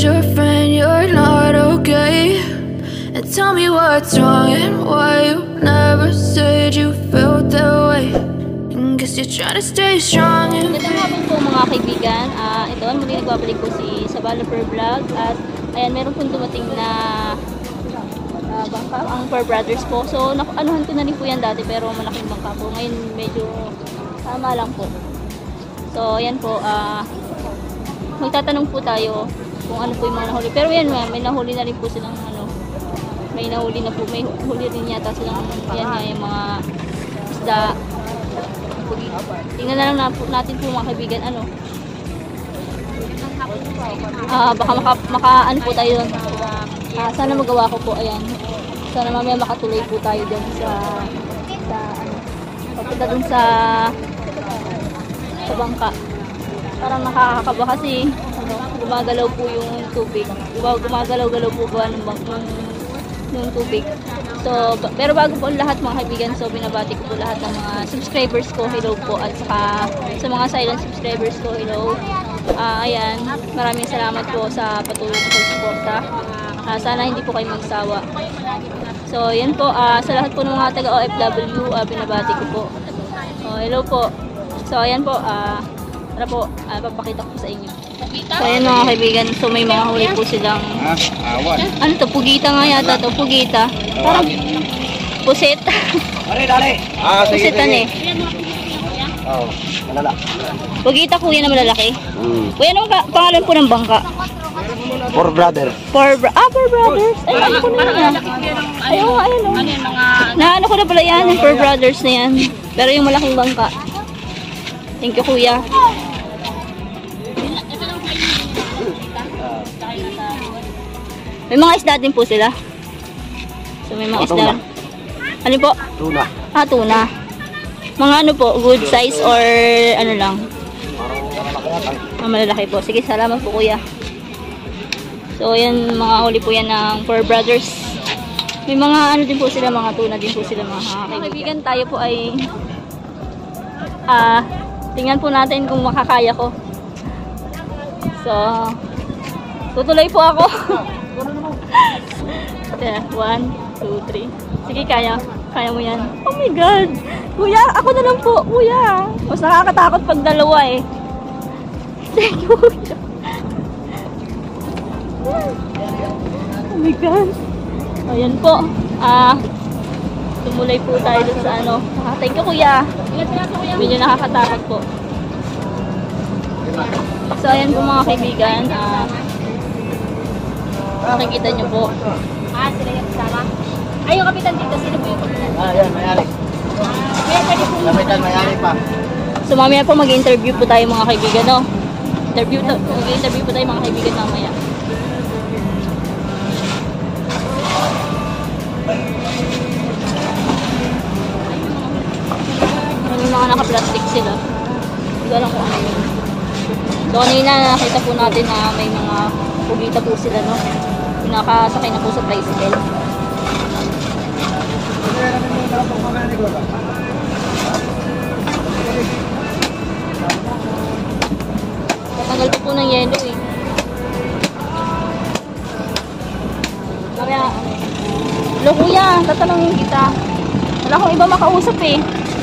your friend you're not okay, and tell me what's wrong and why you never said you felt that way. And guess you're trying to stay strong. Magandang hapon po mga kaibigan. Ito, muli nagbabalik po si Sabalo per Vlog. At ayan, meron pong dumating na bangka, ang Per Brothers po. So, anuhan ko na rin po yan dati, pero malaking bangka po. Ngayon, medyo tama lang po. So, ayan po, magtatanong po tayo kung ano po yung mga nahuli. Pero yan, may nahuli na rin po silang may nahuli na po, may huli rin yata silang yan nga yung mga isda. Tingnan na lang natin po mga kaibigan, baka ano po tayo doon. Sana magawa ko po, ayan. Sana mamaya makatuloy po tayo doon papunta doon sa bangka. Parang nakakakaba kasi gumagalaw po yung tubig. Gumagalaw-galaw po ba ng tubig. So, pero bago po lahat mga kaibigan, so binabati ko po lahat ng mga subscribers ko, hello po, at saka sa mga silent subscribers ko, hello. Ayan, maraming salamat po sa patuloy na pagsuporta. Sana hindi po kayo magsawa. So, yan po, sa lahat po ng mga taga-OFW, binabati ko po. Hello po. So, ayan po, tara po, papakita ko sa inyo. So, ayan mga kaibigan, so may mga huli po silang ano to, pugita nga yata to, pugita. Parang pusit. Pusitan eh. Oo, malala. Pugita kuya na malalaki. Kuya, anong pangalan po ng bangka? For brother. For Brothers. Ay, ano ko na yan. Ayun, ayun o. Naano ko na pala yan, yung For Brothers na yan. Pero yung malaking bangka. Thank you kuya. May mga isda din po sila. So may mga isda. Ano po? Tuna. Tuna. Mga ano po, good size or ano lang? Malalaki po. Sige, salamat po kuya. So yan, mga huli po yan ng For Brothers. May mga ano din po sila, mga tuna din po sila mga kaibigan. Tayo po ay tingnan po natin kung makakaya ko. So, tutuloy po ako. 1, 2, 3. Sige, kaya mo yan. Oh my God! Kuya, ako na lang po. Kuya, mas nakakatakot pag dalawa eh. Thank you, kuya. Oh my God. Ayan po. Tumulay po tayo dun sa ano. Thank you, kuya. Medyo nakakatakot po. So, ayan po mga kaibigan. Makikita nyo po. Sila yung kasama? Ay, yung kapitan dito. Sino po yung kapitan? Yan, mayari. Kapitan, mayari pa. So, mamaya po mag-interview po tayo mga kaibigan, no? Mag-interview po tayo mga kaibigan mamaya. May mga naka-plastic sila. Hindi alam kung ano yun. So, kanina nakita po natin na may mga pugita po sila, no? Nakasakay na po sa tricycle. Tatagal po ng yelo eh. Kaya, hello kuya, tatanungin kita. Wala akong iba makausap eh.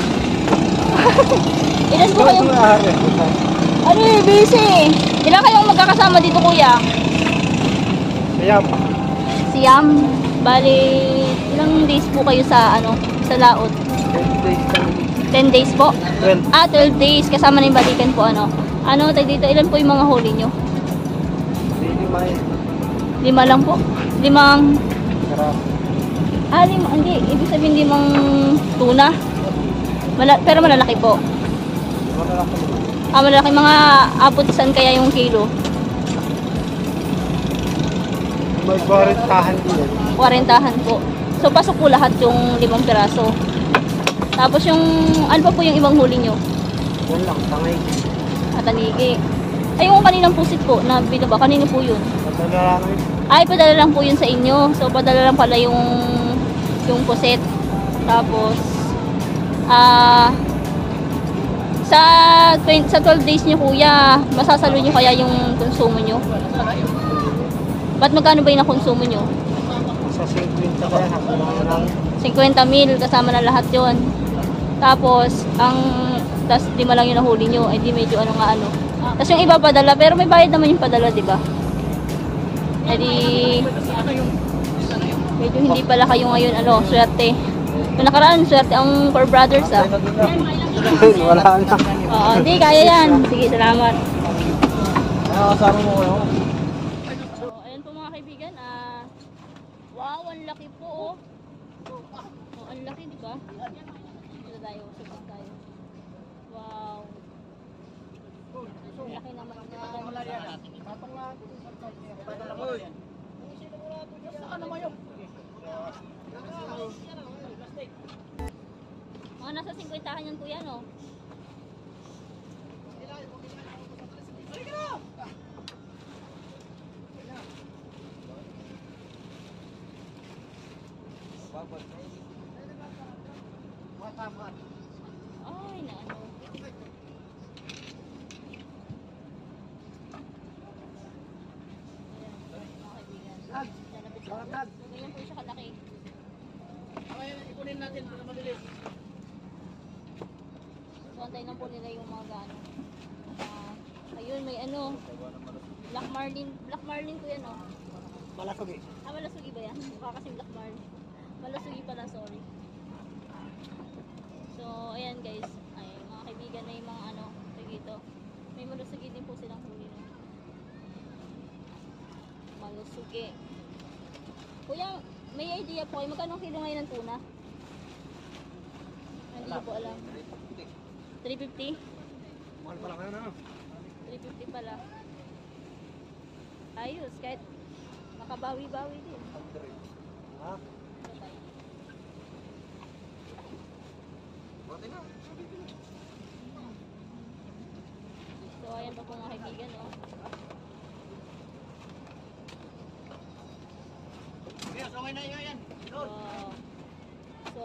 Ilan po kayo? Ano eh, busy. Ilan kayong magkakasama dito kuya? Siyam. Bali, ilang days po kayo sa sa laot? 10 days po? 12. 12 days. Kasama na yung balikan po Ano tayo dito? Ilan po yung mga huli nyo? 5 lang po? 5? Hindi. Ibig sabihin 5 tuna? Pero malalaki po? Malalaki. Mga abot saan kaya yung kilo? May 40-tahan din. 40-tahan po. So, pasok po lahat yung 5 piraso. Tapos yung, ano pa po yung ibang huli nyo? Yan lang, tanigi. Tanigi. Ay, yung kaninang pusit po, na binaba, kanino po yun? Padala lang. Ay, padala lang po yun sa inyo. So, padala lang pala yung pusit. Tapos, sa 12 days nyo kuya, masasalo nyo kaya yung konsumo nyo? Ba't magkano ba yung nakonsumo nyo? Sa 50 kaya ng 50 mil kasama na lahat yon. Tapos, tas 5 lang yung nahuli nyo, ay di medyo ano nga ano. Tapos yung iba padala, pero may bayad naman yung padala, di ba? Eh di, medyo hindi pala kayo ngayon, ano, swerte. Yung nakaraan, swerte ang Four Brothers, ah. wala na. Oo, hindi, kaya yan. Sige, salamat. Kasama mo kayo. So, ayan po mga kaibigan, wow, ang laki po, oh. Oh, ang laki, di ba? Dito tayo, subok tayo. Wow. Ang laki naman na. Mga nasa 50 yan kuya, no? Ay, na ano. Ganyan po siya kalaki. Ikunin natin para mabilis. So, antayin lang po nila yung mga ano. Ayun, may ano. Black Marlin ko yan, oh. Malasuge. Malasuge ba yan? Mukha kasing Black Marlin. Malasuge pala, sorry. So, ayan guys. Ay, mga kaibigan na yung mga ano, dito. May malasuge din po silang huli. Malasuge. Kuya, may idea po kayo, magkano kilo ngayon ng tuna? Hindi ko po alam. 350? Mahal pa lang ano? 350 pala. Ayos, kahit makabawi-bawi din. Ha? Buti na. So, ayan pa po mga kaibigan, oh. Yes, okay na yan. Wow. So,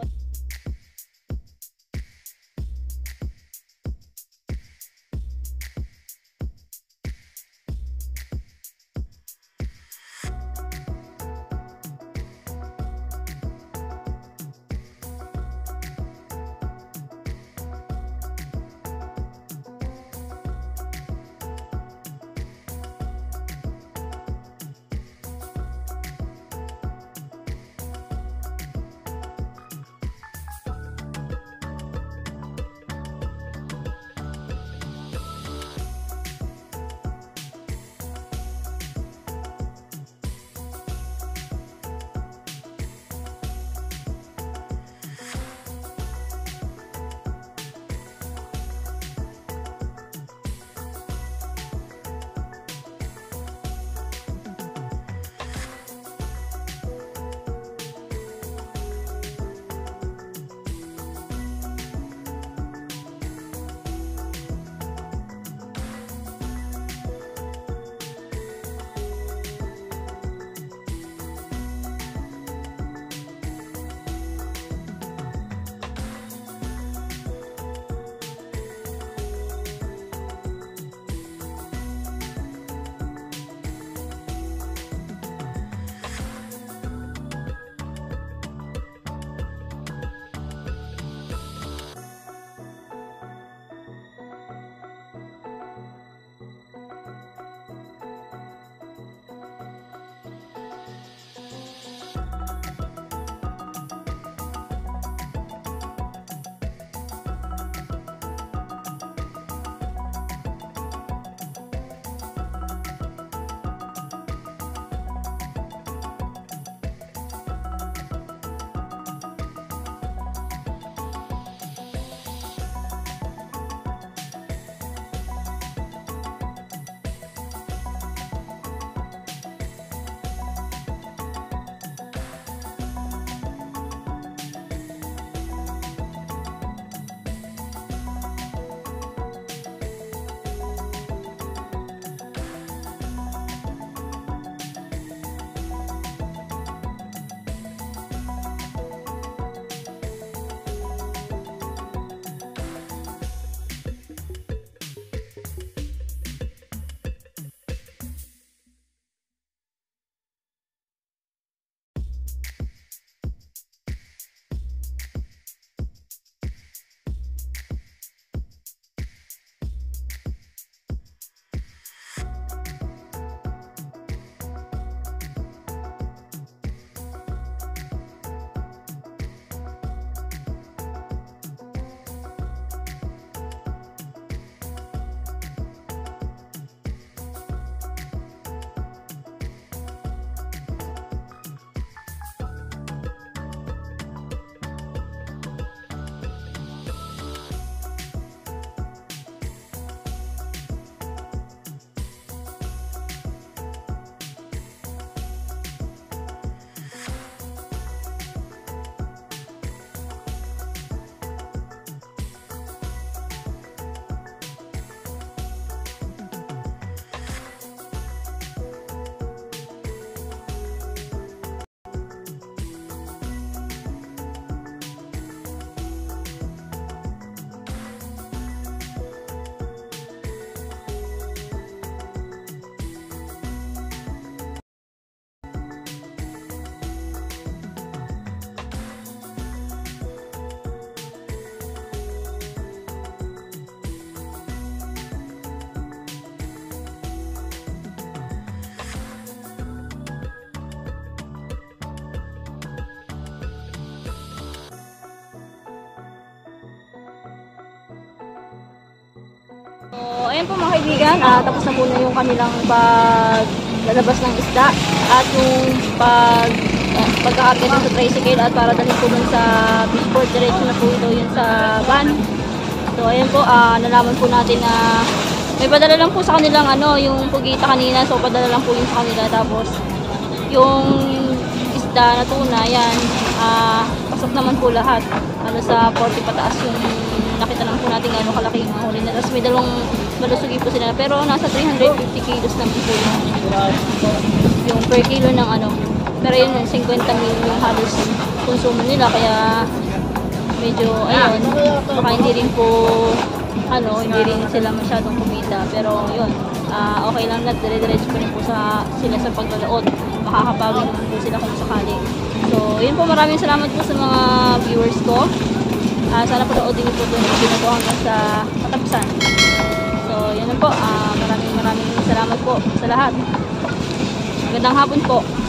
ayun po mga kaibigan, tapos na po na yung kanilang paglalabas ng isda at yung pagkakarga sa tricycle at para dalhin po dun sa fishport. Diretso na po ito yun sa van. So ayun po, nalaman po natin na may padala lang po sa kanilang yung pugita kanina. So padala lang po yun sa kanila. Tapos yung isda na tuna, yan, pasok naman po lahat. Sa 40 pataas yung nakita lang po natin kalaki yung huli na. Tapos may dalawang malusugi po sila. Pero nasa 350 kilos naman po yung per kilo ng Pero yun, 50 mil yung halos konsumo nila. Kaya medyo, ayun, baka hindi rin po, hindi rin sila masyadong kumita. Pero yun, okay lang na, dire-diretso pa rin po sila sa paglalaot. Makakabawi naman po sila kung sakali. So, yun po, maraming salamat po sa mga viewers ko. Sana po naodin po ito yung ginagawa hanggang sa katapusan. So, yun po, maraming salamat po sa lahat. Magandang hapon po.